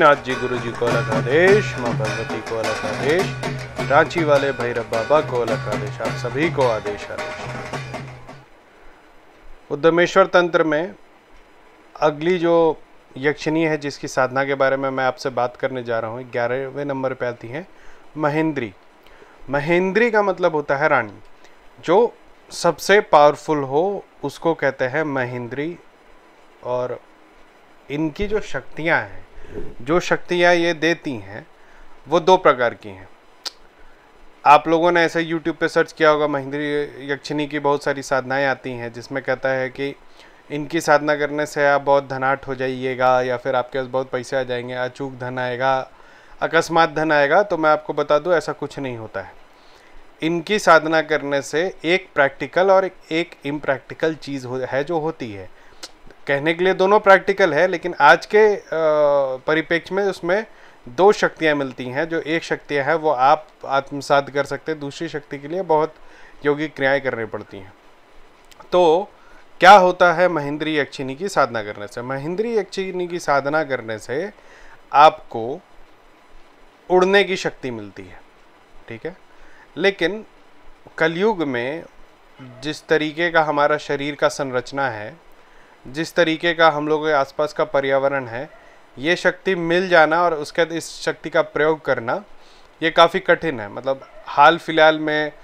नाथ जी गुरु जी को अलग आदेश, माँ भगवती को अलग आदेश, रांची वाले भैरव बाबा को अलग आदेश, आप सभी को आदेश आदेश। उद्यमेश्वर तंत्र में अगली जो यक्षिणी है जिसकी साधना के बारे में मैं आपसे बात करने जा रहा हूँ, 11वें नंबर पे आती है महेंद्री। महेंद्री का मतलब होता है रानी। जो सबसे पावरफुल हो उसको कहते हैं महेंद्री। और इनकी जो शक्तियाँ हैं, जो शक्तियाँ ये देती हैं वो दो प्रकार की हैं। आप लोगों ने ऐसे YouTube पे सर्च किया होगा, महेंद्री यक्षिणी की बहुत सारी साधनाएं आती हैं जिसमें कहता है कि इनकी साधना करने से आप बहुत धनाढ़ हो जाइएगा, या फिर आपके पास बहुत पैसे आ जाएंगे, अचूक धन आएगा, अकस्मात धन आएगा। तो मैं आपको बता दूं ऐसा कुछ नहीं होता है। इनकी साधना करने से एक प्रैक्टिकल और एक इम्प्रैक्टिकल चीज़ है जो होती है। कहने के लिए दोनों प्रैक्टिकल है, लेकिन आज के परिप्रेक्ष्य में उसमें दो शक्तियाँ मिलती हैं। जो एक शक्तियाँ है वो आप आत्मसात कर सकते हैं, दूसरी शक्ति के लिए बहुत योगिक क्रियाएँ करनी पड़ती हैं। तो क्या होता है महेंद्री यक्षिणी की साधना करने से? महेंद्री यक्षिणी की साधना करने से आपको उड़ने की शक्ति मिलती है, ठीक है। लेकिन कलयुग में जिस तरीके का हमारा शरीर का संरचना है, जिस तरीके का हम लोगों के आसपास का पर्यावरण है, ये शक्ति मिल जाना और उसके बाद इस शक्ति का प्रयोग करना ये काफ़ी कठिन है। मतलब हाल फिलहाल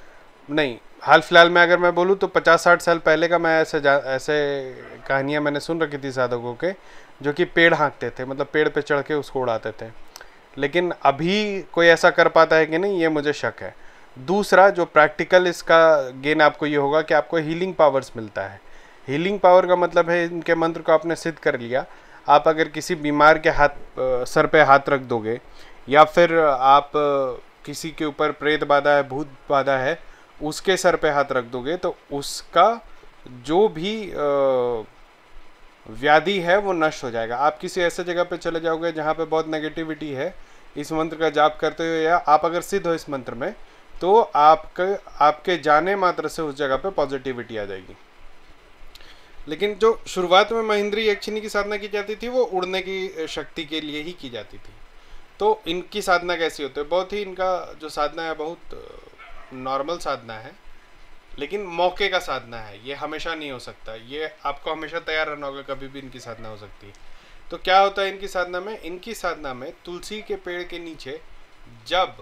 में अगर मैं बोलूँ तो 50-60 साल पहले का मैं ऐसे कहानियाँ मैंने सुन रखी थी साधकों के, जो कि पेड़ हाँकते थे, मतलब पेड़ पे चढ़ के उसको उड़ाते थे। लेकिन अभी कोई ऐसा कर पाता है कि नहीं, ये मुझे शक है। दूसरा जो प्रैक्टिकल इसका गेन आपको ये होगा कि आपको हीलिंग पावर्स मिलता है। हीलिंग पावर का मतलब है इनके मंत्र को आपने सिद्ध कर लिया। आप अगर किसी बीमार के सर पे हाथ रख दोगे, या फिर आप किसी के ऊपर प्रेत बाधा है, भूत बाधा है, उसके सर पे हाथ रख दोगे तो उसका जो भी व्याधि है वो नष्ट हो जाएगा। आप किसी ऐसे जगह पे चले जाओगे जहाँ पे बहुत नेगेटिविटी है, इस मंत्र का जाप करते हुए, या आप अगर सिद्ध हो इस मंत्र में, तो आपके जाने मात्र से उस जगह पे पॉजिटिविटी आ जाएगी। लेकिन जो शुरुआत में महेंद्री यक्षिणी की साधना की जाती थी वो उड़ने की शक्ति के लिए ही की जाती थी। तो इनकी साधना कैसी होती है? बहुत ही इनका जो साधना है बहुत नॉर्मल साधना है, लेकिन मौके का साधना है। ये हमेशा नहीं हो सकता, ये आपको हमेशा तैयार रहना होगा, कभी भी इनकी साधना हो सकती है। तो क्या होता है इनकी साधना में? इनकी साधना में तुलसी के पेड़ के नीचे जब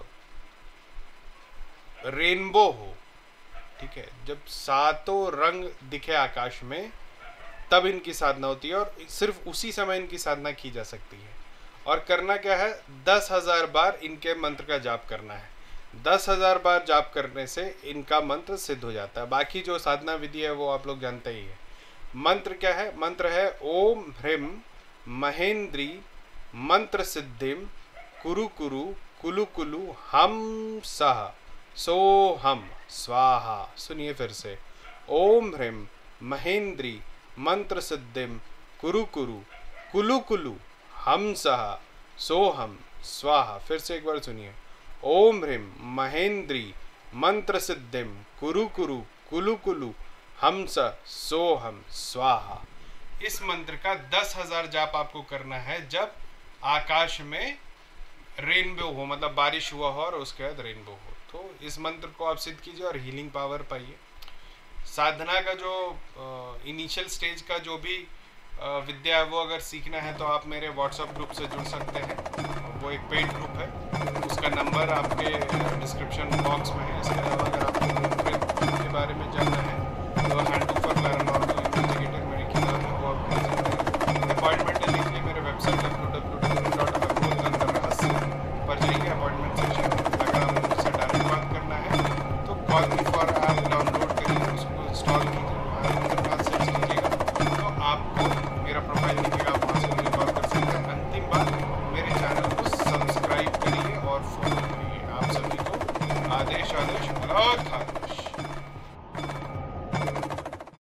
रेनबो हो, ठीक है, जब सातों रंग दिखे आकाश में, तब इनकी साधना होती है। और सिर्फ उसी समय इनकी साधना की जा सकती है। और करना क्या है? 10,000 बार इनके मंत्र का जाप करना है। 10,000 बार जाप करने से इनका मंत्र सिद्ध हो जाता है। बाकी जो साधना विधि है वो आप लोग जानते ही है। मंत्र क्या है? मंत्र है ओम ह्रीम महेंद्री मंत्र सिद्धिम कुरु कुरु कुलु कुलु हम सह सो हम स्वाहा। सुनिए फिर से, ओम ह्रीम महेंद्री मंत्र सिद्धिम कुरु कुरु कुलु कुलु हम सह सो हम स्वाहा। फिर से एक बार सुनिए, ओम ह्रीम महेंद्री मंत्र सिद्धिम कुरु कुरु कुलु कुलु हम स सोहम स्वाहा। इस मंत्र का 10,000 जाप आपको करना है जब आकाश में रेनबो हो, मतलब बारिश हुआ हो और उसके बाद रेनबो हो। तो इस मंत्र को आप सिद्ध कीजिए और हीलिंग पावर पाइए। साधना का जो इनिशियल स्टेज का जो भी विद्या है वो अगर सीखना है तो आप मेरे व्हाट्सएप ग्रुप से जुड़ सकते हैं। वो एक पेड ग्रुप है, उसका नंबर आपके डिस्क्रिप्शन बॉक्स में है। इसके अलावा अगर आपको ग्रुप के बारे में जानना